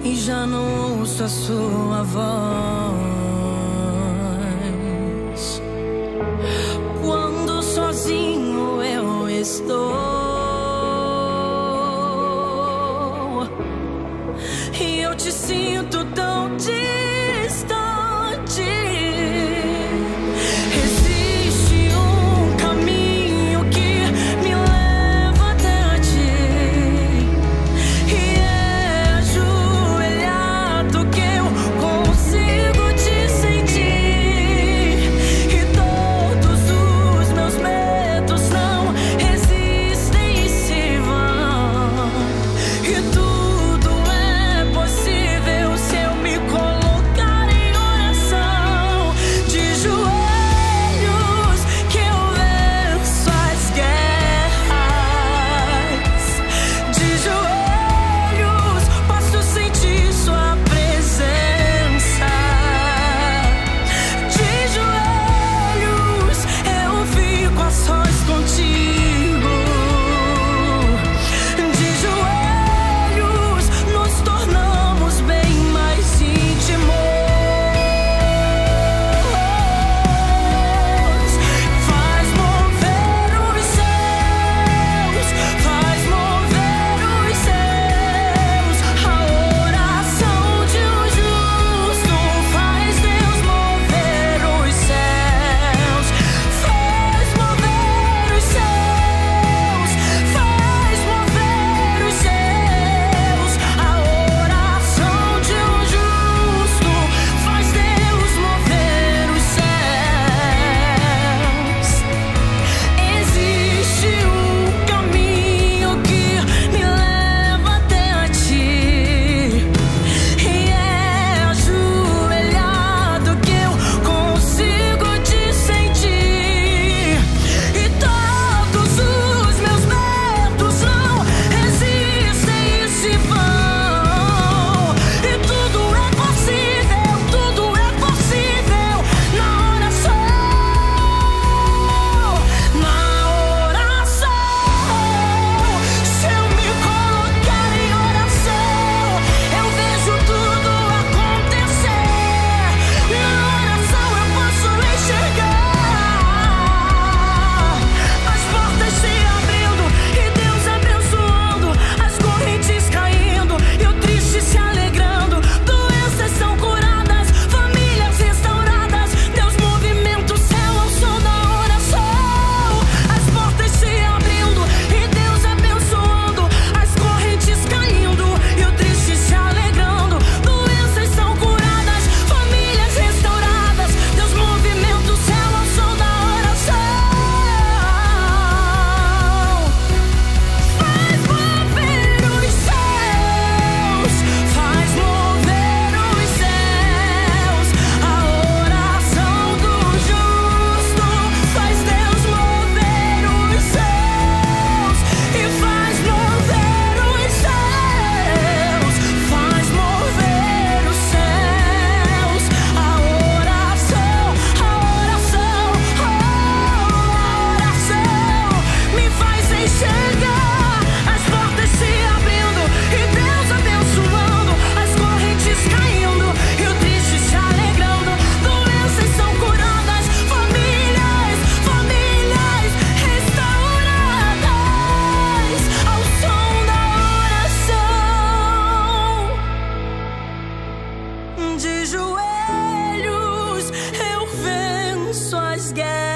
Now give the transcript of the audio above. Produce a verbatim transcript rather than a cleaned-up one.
e já não ouço a sua voz. Quando sozinho eu estou e eu te sinto tão distante. Existe um caminho que me leva até ti, e é ajoelhado que eu consigo te sentir, e todos os meus medos não resistem e se vão, e tudo é possível se eu me colocar em oração. De joelhos que eu venço as guerras, de joelhos posso sentir sua presença, de joelhos eu fico a sós contigo, de joelhos nos tornamos bem mais íntimos. Faz mover os céus, faz mover os céus, a oração de um justo faz Deus mover os céus. Faz mover os céus, faz mover os céus, a oração de um justo faz Deus mover os céus. Existe um caminho que me leva até a ti, e é ajoelhado que eu consigo te sentir, e todos os meus medos não resistem e se vão, e tudo é possível, tudo é possível na oração, na oração. Se eu me colocar em oração, eu vejo tudo acontecer. Na oração eu posso enxergar as portas se abrindo e Deus abençoando, as correntes caindo e o triste se alegrando, doenças são curadas, famílias restauradas, Deus movimenta o céu ao som da oração. As portas se abrindo e Deus abençoando, as correntes caindo e o triste se alegrando, doenças são curadas, famílias restauradas, Deus movimenta o céu ao som da oração. Faz mover os céus, faz mover os céus, a oração do justo faz Deus mover os céus, e faz mover os céus, faz mover os céus, a oração, a oração, a oração me faz enxergar as portas se abrindo e Deus abençoando, as correntes caindo e o triste se alegrando, doenças são curadas, famílias, famílias restauradas ao som da oração. De joelhos eu venço as guerras.